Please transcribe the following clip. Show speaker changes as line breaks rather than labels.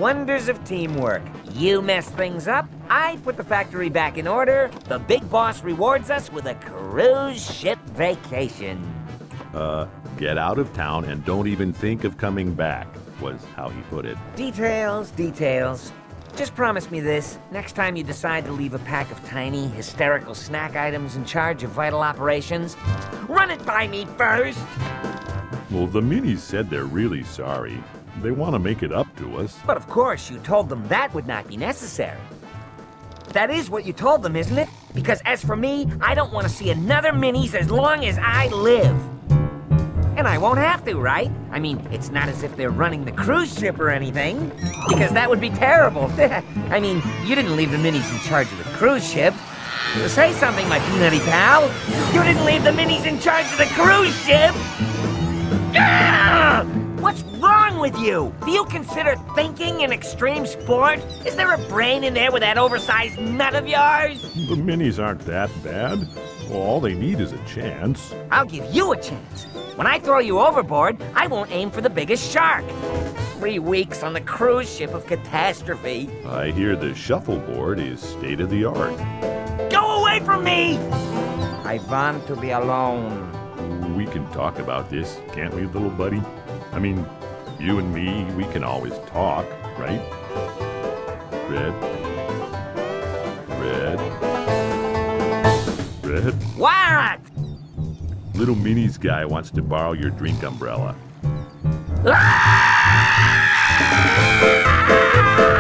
wonders of teamwork. You mess things up, I put the factory back in order, the big boss rewards us with a cruise ship vacation.
Get out of town and don't even think of coming back, was how he put it.
Details, details. Just promise me this. Next time you decide to leave a pack of tiny, hysterical snack items in charge of vital operations, run it by me first!
Well, the Minis said they're really sorry. They want to make it up to us.
But of course, you told them that would not be necessary. That is what you told them, isn't it? Because as for me, I don't want to see another Minis as long as I live. And I won't have to, right? I mean, it's not as if they're running the cruise ship or anything, because that would be terrible. I mean, you didn't leave the Minis in charge of the cruise ship. Say something, my peanutty pal. You didn't leave the Minis in charge of the cruise ship! Ah! What's wrong with you? Do you consider thinking an extreme sport? Is there a brain in there with that oversized nut of yours?
The Minis aren't that bad. Well, all they need is a chance.
I'll give you a chance. When I throw you overboard, I won't aim for the biggest shark. 3 weeks on the cruise ship of catastrophe.
I hear the shuffleboard is state-of-the-art.
Go away from me! I want to be alone.
We can talk about this, can't we, little buddy? I mean, you and me, we can always talk, right? Red. Red. Red.
What?
Little Minis guy wants to borrow your drink umbrella.
Ah!